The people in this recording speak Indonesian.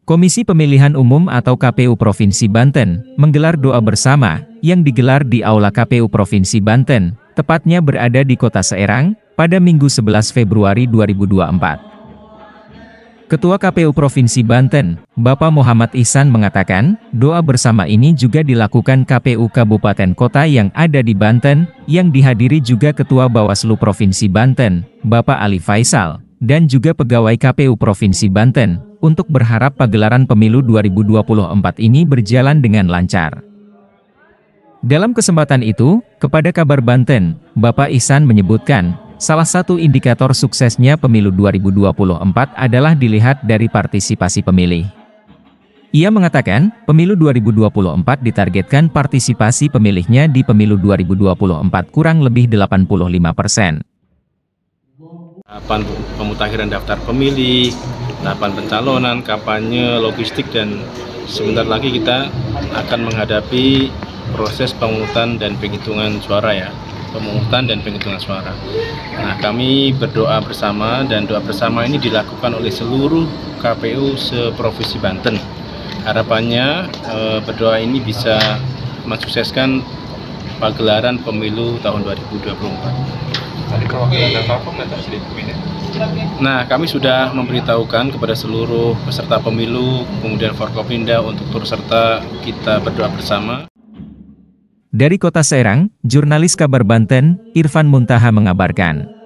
Komisi Pemilihan Umum atau KPU Provinsi Banten menggelar doa bersama yang digelar di Aula KPU Provinsi Banten, tepatnya berada di Kota Serang, pada Minggu 11 Februari 2024. Ketua KPU Provinsi Banten, Bapak Muhammad Ihsan mengatakan, doa bersama ini juga dilakukan KPU Kabupaten Kota yang ada di Banten, yang dihadiri juga Ketua Bawaslu Provinsi Banten, Bapak Ali Faisal, dan juga pegawai KPU Provinsi Banten, untuk berharap pagelaran pemilu 2024 ini berjalan dengan lancar. Dalam kesempatan itu, kepada Kabar Banten, Bapak Ihsan menyebutkan, salah satu indikator suksesnya pemilu 2024 adalah dilihat dari partisipasi pemilih. Ia mengatakan, pemilu 2024 ditargetkan partisipasi pemilihnya di pemilu 2024 kurang lebih 85%. Tahapan pemutakhiran daftar pemilih, tahapan pencalonan, kampanye, logistik, dan sebentar lagi kita akan menghadapi proses pemungutan dan penghitungan suara ya. Nah, kami berdoa bersama, dan doa bersama ini dilakukan oleh seluruh KPU se-Provinsi Banten. Harapannya berdoa ini bisa mensukseskan pagelaran pemilu tahun 2024. Nah, kami sudah memberitahukan kepada seluruh peserta pemilu, kemudian Forkopimda untuk turut serta kita berdoa bersama. Dari Kota Serang, jurnalis Kabar Banten, Irfan Muntaha mengabarkan.